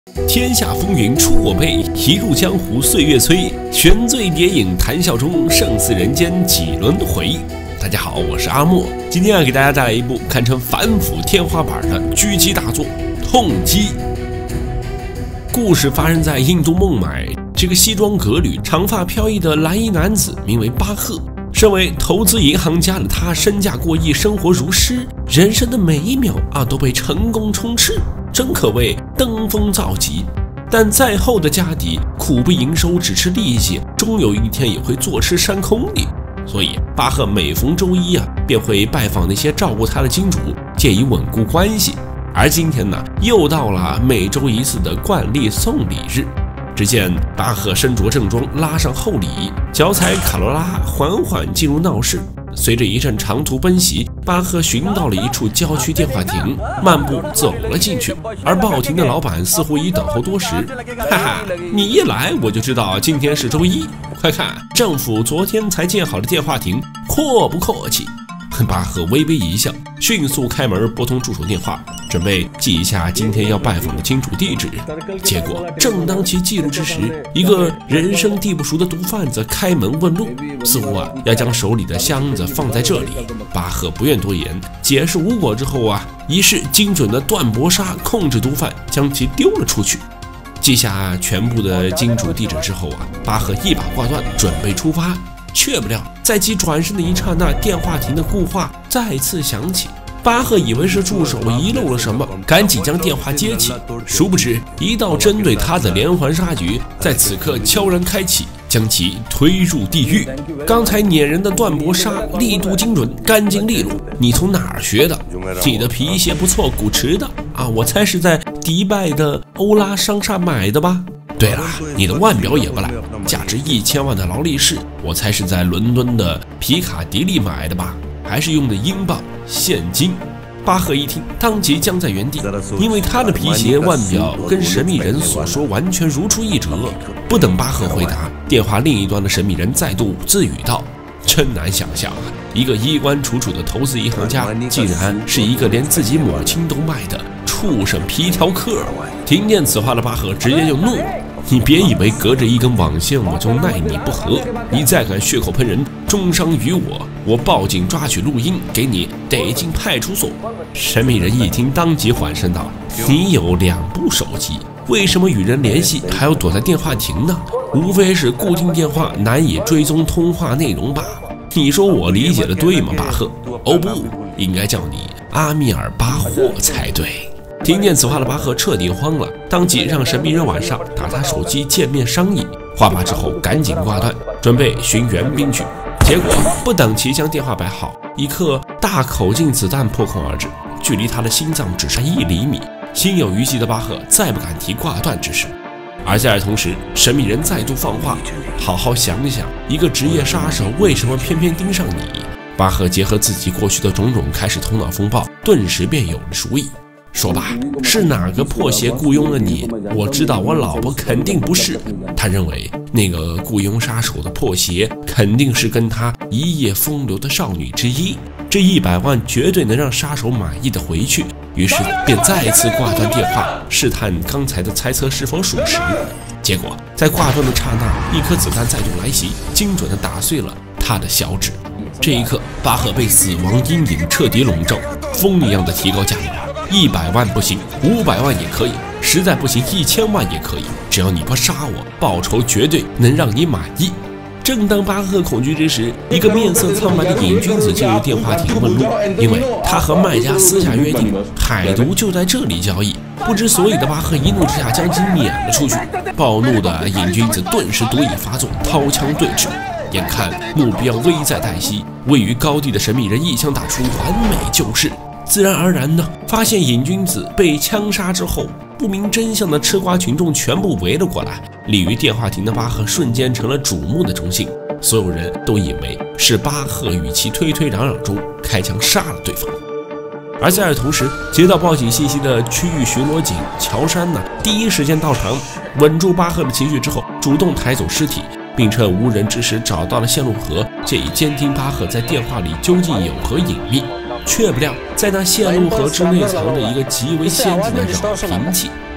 天下风云出我辈，一入江湖岁月催。悬醉蝶影谈笑中，胜似人间几轮回。大家好，我是阿莫，今天给大家带来一部堪称反腐天花板的狙击大作《痛击》。故事发生在印度孟买，这个西装革履、长发飘逸的蓝衣男子名为巴赫。身为投资银行家的他，身价过亿，生活如诗，人生的每一秒都被成功充斥，真可谓登峰造极。但再厚的家底，苦不营收，只吃利息，终有一天也会坐吃山空的。所以巴赫每逢周一便会拜访那些照顾他的金主，借以稳固关系。而今天呢，又到了每周一次的惯例送礼日。只见巴赫身着正装，拉上厚礼，脚踩卡罗拉，缓缓进入闹市。随着一阵长途奔袭，巴赫寻到了一处郊区电话亭，漫步走了进去。而报亭的老板似乎已等候多时，哈哈，你一来我就知道今天是周一。快看，政府昨天才建好的电话亭，阔不阔气？巴赫微微一笑，迅速开门拨通助手电话，准备记一下今天要拜访的金主地址。结果正当其记录之时，一个人生地不熟的毒贩子开门问路，似乎要将手里的箱子放在这里。巴赫不愿多言，解释无果之后一式精准的断脖杀控制毒贩，将其丢了出去。记下全部的金主地址之后巴赫一把挂断，准备出发。却不料，在其转身的一刹那，电话亭的固话再次响起。巴赫以为是助手遗漏了什么，赶紧将电话接起。殊不知，一道针对他的连环杀局在此刻悄然开启，将其推入地狱。刚才撵人的断脖杀力度精准，干净利落，你从哪儿学的？你的皮鞋不错，古驰的我猜是在迪拜的欧拉商厦买的吧？对了，你的腕表也不赖，价值1000万的劳力士，我猜是在伦敦的皮卡迪利买的吧？还是用的英镑现金？巴赫一听，当即僵在原地，因为他的皮鞋、腕表跟神秘人所说完全如出一辙。不等巴赫回答，电话另一端的神秘人再度自语道：“真难想象一个衣冠楚楚的投资银行家，竟然是一个连自己母亲都卖的畜生皮条客。”听见此话的巴赫直接就怒了。你别以为隔着一根网线我就奈你不何，你再敢血口喷人，重伤于我报警抓取录音，给你逮进派出所。神秘人一听，当即缓声道：“你有2部手机，为什么与人联系还要躲在电话亭呢？无非是固定电话难以追踪通话内容罢了。你说我理解的对吗，巴赫？哦不，应该叫你阿米尔巴霍才对。”听见此话的巴赫彻底慌了，当即让神秘人晚上打他手机见面商议。话罢之后，赶紧挂断，准备寻援兵去。结果不等其将电话摆好，一颗大口径子弹破空而至，距离他的心脏只剩1厘米。心有余悸的巴赫再不敢提挂断之事。而在同时，神秘人再度放话：“好好想想，一个职业杀手为什么偏偏盯上你？”巴赫结合自己过去的种种，开始头脑风暴，顿时便有了主意。说吧，是哪个破鞋雇佣了你？我知道我老婆肯定不是。他认为那个雇佣杀手的破鞋肯定是跟他一夜风流的少女之一，这100万绝对能让杀手满意的回去。于是便再次挂断电话，试探刚才的猜测是否属实。结果在挂断的刹那，一颗子弹再度来袭，精准地打碎了他的小指。这一刻，巴赫被死亡阴影彻底笼罩，风一样的提高价格。100万不行，500万也可以，实在不行1000万也可以，只要你不杀我，报酬绝对能让你满意。正当巴赫恐惧之时，一个面色苍白的瘾君子进入电话亭问路，因为他和卖家私下约定，海毒就在这里交易。不知所以的巴赫一怒之下将其撵了出去。暴怒的瘾君子顿时毒瘾发作，掏枪对峙。眼看目标危在旦夕，位于高地的神秘人一枪打出，完美救势。自然而然的发现瘾君子被枪杀之后，不明真相的吃瓜群众全部围了过来。立于电话亭的巴赫瞬间成了瞩目的中心，所有人都以为是巴赫与其推推攘攘中开枪杀了对方。而在同时，接到报警信息的区域巡逻警乔山第一时间到场，稳住巴赫的情绪之后，主动抬走尸体，并趁无人之时找到了线路盒，借以监听巴赫在电话里究竟有何隐秘。却不料，在那线路盒之内藏着一个极为先进的扰频器，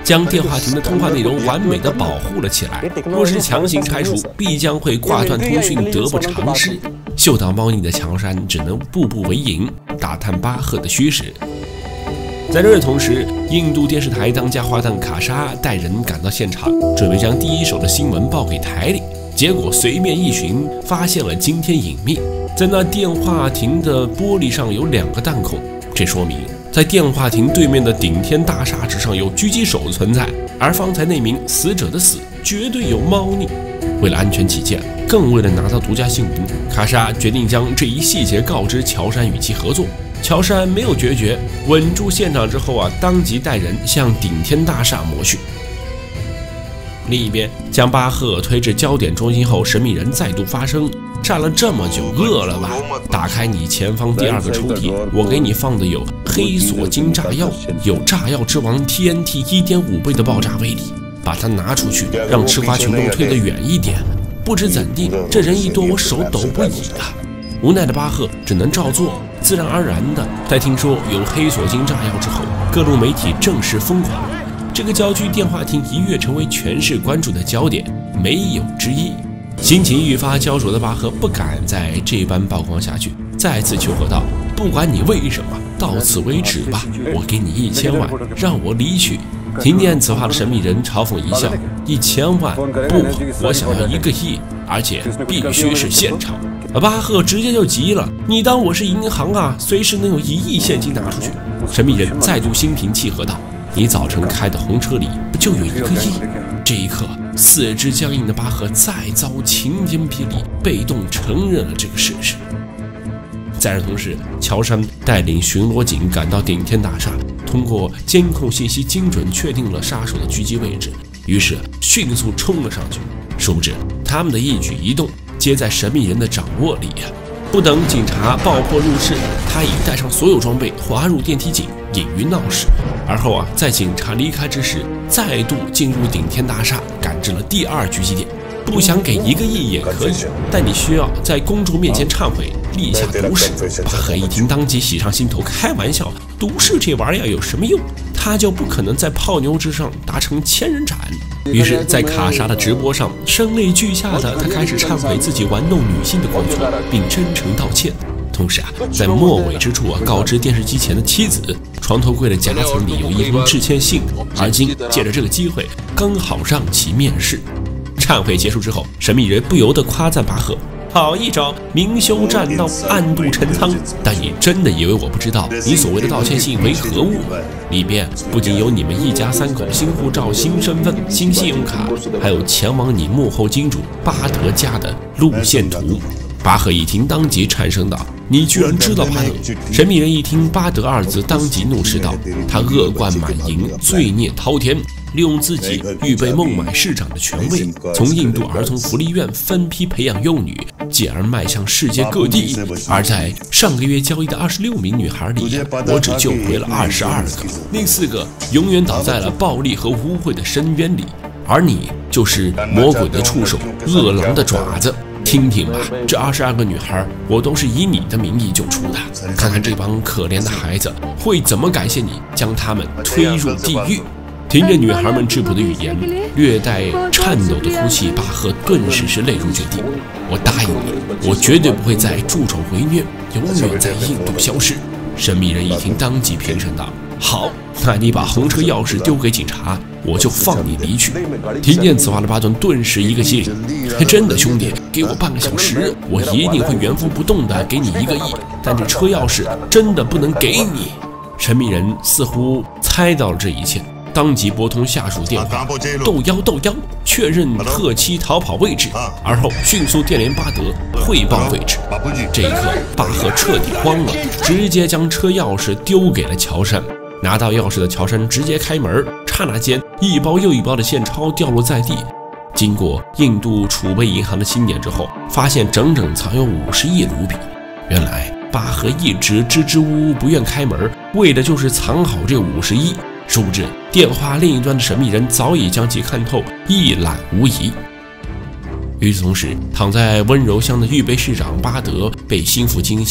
将电话亭的通话内容完美的保护了起来。若是强行拆除，必将会挂断通讯，得不偿失。嗅到猫腻的乔杉只能步步为营，打探巴赫的虚实。在这同时，印度电视台当家花旦卡莎带人赶到现场，准备将第一手的新闻报给台里。结果随便一寻，发现了惊天隐秘，在那电话亭的玻璃上有2个弹孔，这说明在电话亭对面的顶天大厦之上有狙击手存在，而方才那名死者的死绝对有猫腻。为了安全起见，更为了拿到独家新闻，卡莎决定将这一细节告知乔杉与其合作。乔杉没有决绝，稳住现场之后当即带人向顶天大厦抹去。另一边，将巴赫推至焦点中心后，神秘人再度发声：站了这么久，饿了吧？打开你前方第2个抽屉，我给你放的有黑索金炸药，有炸药之王 TNT 1.5倍的爆炸威力，把它拿出去，让吃瓜群众推得远一点。不知怎地，这人一多，我手抖不已啊！无奈的巴赫只能照做，自然而然的，在听说有黑索金炸药之后，各路媒体正式疯狂。这个郊区电话亭一跃成为全市关注的焦点，没有之一。心情愈发焦灼的巴赫不敢再这般曝光下去，再次求和道：“不管你为什么，到此为止吧，我给你1000万，让我离去。”听见此话的神秘人嘲讽一笑：“1000万？不，我想要1个亿，而且必须是现场。”巴赫直接就急了：“你当我是银行啊？随时能有1亿现金拿出去。”神秘人再度心平气和道：“你早晨开的红车里不就有1个亿？”这一刻，四肢僵硬的巴赫再遭晴天霹雳，被动承认了这个事实。在这同时，乔杉带领巡逻警赶到顶天大厦，通过监控信息精准确定了杀手的狙击位置，于是迅速冲了上去。殊不知，他们的一举一动皆在神秘人的掌握里呀！不等警察爆破入室，他已带上所有装备滑入电梯井，隐于闹市。而后在警察离开之时，再度进入顶天大厦，赶至了第2狙击点。不想给1个亿也可以，但你需要在公众面前忏悔，立下毒誓。巴赫一听，当即喜上心头，开玩笑，毒誓这玩意儿有什么用？他就不可能在泡妞之上达成千人斩。于是，在卡莎的直播上，声泪俱下的他开始忏悔自己玩弄女性的过错，并真诚道歉。同时在末尾之处告知电视机前的妻子，床头柜的夹层里有1封致歉信，而今借着这个机会，刚好让其面试。忏悔结束之后，神秘人不由得夸赞巴赫：“好一招明修栈道，暗度陈仓。但你真的以为我不知道你所谓的道歉信为何物？里边不仅有你们一家3口新护照、新身份、新信用卡，还有前往你幕后金主巴德家的路线图。”巴赫一听，当即颤声道：“你居然知道巴德？”神秘人一听巴德2字，当即怒斥道：“他恶贯满盈，罪孽滔天，利用自己预备孟买市长的权位，从印度儿童福利院分批培养幼女，继而迈向世界各地。而在上个月交易的26名女孩里，我只救回了22个，另4个永远倒在了暴力和污秽的深渊里。而你就是魔鬼的触手，恶狼的爪子。听听吧，这22个女孩，我都是以你的名义救出的。看看这帮可怜的孩子会怎么感谢你，将他们推入地狱。”听着女孩们质朴的语言，略带颤抖的哭泣，巴赫顿时是泪如决堤。我答应你，我绝对不会再助纣为虐，永远在印度消失。神秘人一听，当即偏声道：“好，那你把红车钥匙丢给警察，我就放你离去。”听见此话的巴顿顿时一个激灵：“真的兄弟，给我半个小时，我一定会原封不动的给你1个亿，但这车钥匙真的不能给你。”神秘人似乎猜到了这一切，当即拨通下属电话，斗幺，确认特妻逃跑位置，而后迅速电联巴德汇报位置。这一刻，巴赫彻底慌了，直接将车钥匙丢给了乔杉。拿到钥匙的乔杉直接开门，刹那间1包又1包的现钞掉落在地。经过印度储备银行的清点之后，发现整整藏有50亿卢比。原来巴赫一直支支吾吾不愿开门，为的就是藏好这50亿。殊不知，电话另一端的神秘人早已将其看透，一览无遗。与此同时，躺在温柔乡的预备市长巴德被心腹惊喜，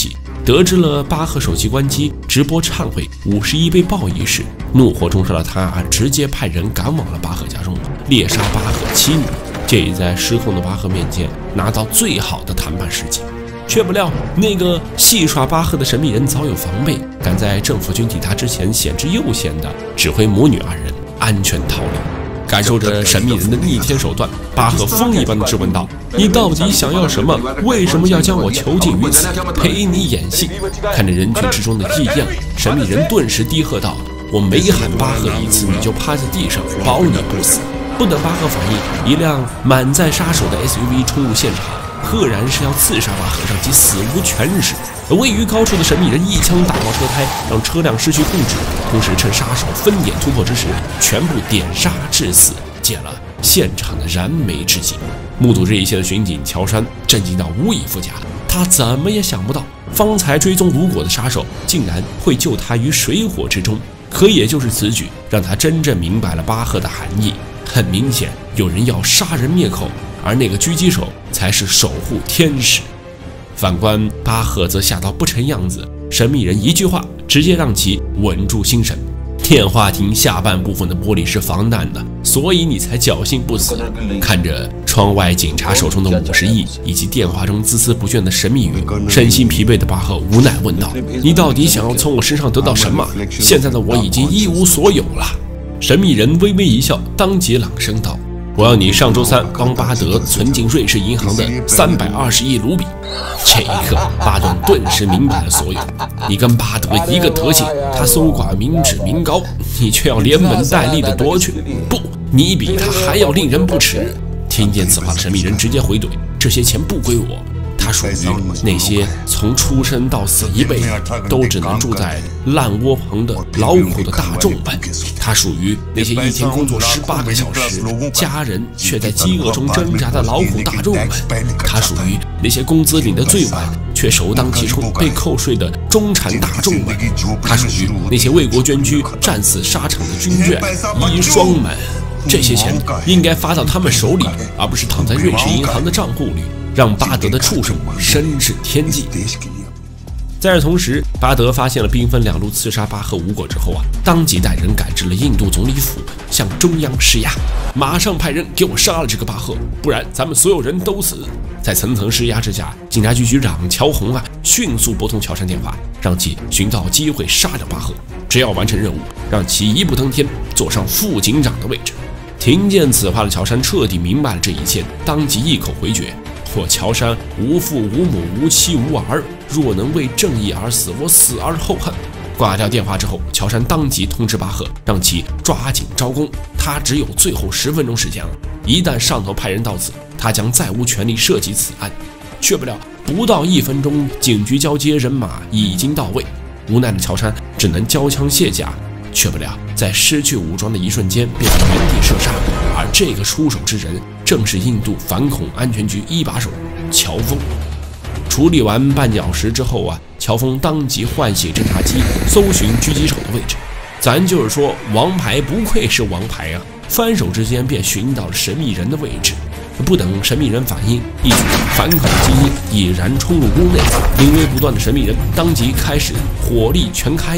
得知了巴赫手机关机直播忏悔51被爆一事，怒火中烧的他直接派人赶往了巴赫家中，猎杀巴赫妻女，借以在失控的巴赫面前拿到最好的谈判时机。却不料那个戏耍巴赫的神秘人早有防备，赶在政府军抵达之前险之又险的指挥母女二人安全逃离。感受着神秘人的逆天手段，巴赫疯一般的质问道：“你到底想要什么？为什么要将我囚禁于此，陪你演戏？”看着人群之中的异样，神秘人顿时低喝道：“我每喊巴赫一次，你就趴在地上，保你不死。”不等巴赫反应，一辆满载杀手的 SUV 冲入现场，赫然是要刺杀巴赫，让其死无全日。位于高处的神秘人一枪打爆车胎，让车辆失去控制，同时趁杀手分点突破之时，全部点杀致死，解了现场的燃眉之急。目睹这一切的巡警乔山震惊到无以复加，他怎么也想不到，方才追踪无果的杀手竟然会救他于水火之中。可也就是此举，让他真正明白了巴赫的含义。很明显，有人要杀人灭口，而那个狙击手才是守护天使。反观巴赫则吓到不成样子，神秘人一句话直接让其稳住心神。电话亭下半部分的玻璃是防弹的，所以你才侥幸不死。看着窗外警察手中的50亿，以及电话中孜孜不倦的神秘语，身心疲惫的巴赫无奈问道：“你到底想要从我身上得到什么？现在的我已经一无所有了。”神秘人微微一笑，当即朗声道：“我要你上周3帮巴德存进瑞士银行的320亿卢比。”这一刻，巴顿顿时明白了所有。你跟巴德一个德行，他搜刮民脂民膏，你却要连本带利的夺去。不，你比他还要令人不齿。听见此话的神秘人直接回怼：“这些钱不归我。”他属于那些从出生到死一辈子都只能住在烂窝棚的劳苦的大众们，他属于那些一天工作18个小时，家人却在饥饿中挣扎的劳苦大众们，他属于那些工资领得最晚却首当其冲被扣税的中产大众们，他属于那些为国捐躯战死沙场的军眷遗孀们。这些钱应该发到他们手里，而不是躺在瑞士银行的账户里，让巴德的畜生升至天际。在这同时，巴德发现了兵分2路刺杀巴赫无果之后当即带人赶至了印度总理府，向中央施压，马上派人给我杀了这个巴赫，不然咱们所有人都死。在层层施压之下，警察局局长乔红迅速拨通乔山电话，让其寻到机会杀掉巴赫，只要完成任务，让其一步登天，坐上副警长的位置。听见此话的乔山彻底明白了这一切，当即一口回绝：“我乔山无父无母无妻无儿，若能为正义而死，我死而后恨。”挂掉电话之后，乔山当即通知巴赫，让其抓紧招供。他只有最后10分钟时间了，一旦上头派人到此，他将再无权利涉及此案。却不料不到1分钟，警局交接人马已经到位，无奈的乔山只能交枪卸甲。却不料在失去武装的一瞬间，便原地射杀。而这个出手之人，正是印度反恐安全局一把手乔峰。处理完绊脚石之后乔峰当即唤醒侦察机，搜寻狙击手的位置。咱就是说，王牌不愧是王牌翻手之间便寻到了神秘人的位置。不等神秘人反应，一组反恐精英已然冲入屋内，临危不断的神秘人当即开始火力全开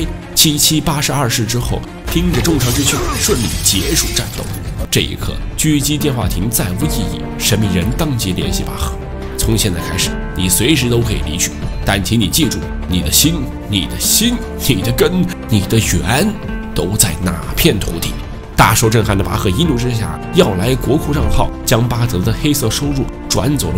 ，7782式之后，凭着重伤之躯顺利结束战斗。这一刻，狙击电话亭再无意义，神秘人当即联系巴赫：“从现在开始，你随时都可以离去，但请你记住，你的心、你的心、你的根、你的源都在哪片土地。”大受震撼的巴赫一怒之下要来国库账号，将巴德的黑色收入转走了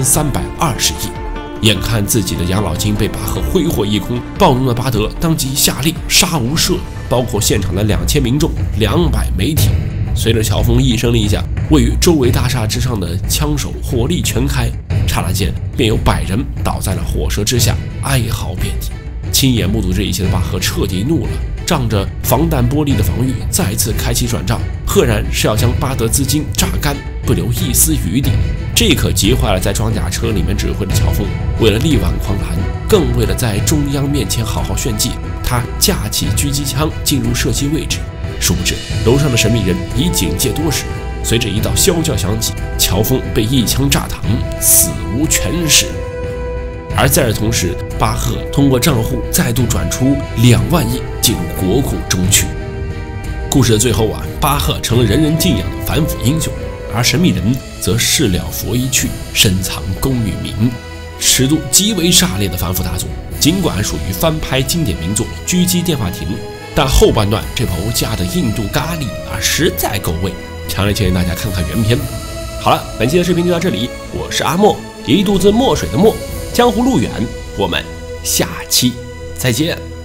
5320亿。眼看自己的养老金被巴赫挥霍一空，暴怒的巴德当即下令杀无赦，包括现场的2000民众、200媒体。随着乔峰一声令下，位于周围大厦之上的枪手火力全开，刹那间便有100人倒在了火舌之下，哀嚎遍地。亲眼目睹这一切的巴赫彻底怒了，仗着防弹玻璃的防御，再次开启转账，赫然是要将巴德资金榨干，不留一丝余地。这可急坏了在装甲车里面指挥的乔峰，为了力挽狂澜，更为了在中央面前好好炫技，他架起狙击枪进入射击位置。殊不知楼上的神秘人已警戒多时，随着一道啸叫响起，乔峰被一枪炸膛，死无全尸。 而在这同时，巴赫通过账户再度转出2万亿进入国库中去。故事的最后巴赫成了人人敬仰的反腐英雄，而神秘人则事了佛衣去，深藏功与名，尺度极为炸裂的反腐大作。尽管属于翻拍经典名作《狙击电话亭》，但后半段这pow加的印度咖喱实在够味，强烈建议大家看看原片。好了，本期的视频就到这里，我是阿莫，一肚子墨水的墨，江湖路远，我们下期再见。